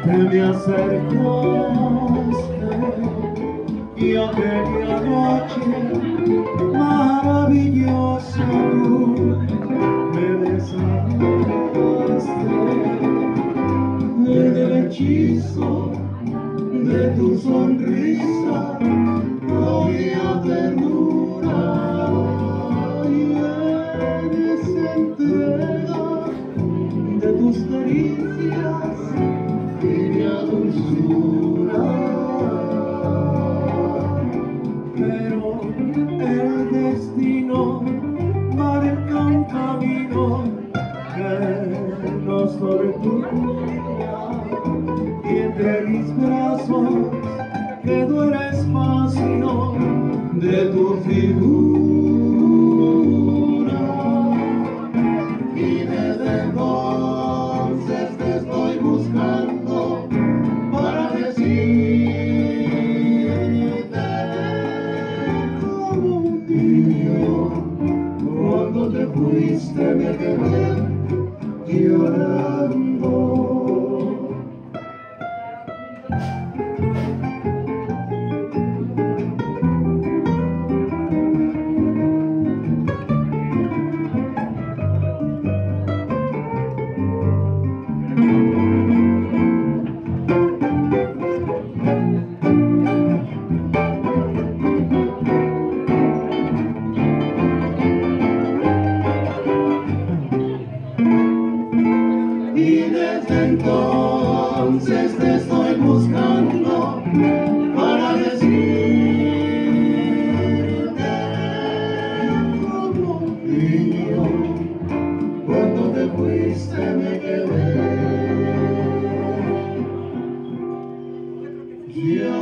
que me acercaste y aquella noche maravillosa tú me besaste en el hechizo de tu sonrisa, había ternura y en esa entrega de tus caricias tenía dulzura. Pero el destino marca un camino que nos tortura y entre mis brazos quedó el espacio de tu figura. Y desde entonces te estoy buscando para decirte como un niño, cuando te fuiste me quedé llorando. Y desde entonces te estoy buscando para decirte como un niño, cuando te fuiste me quedé.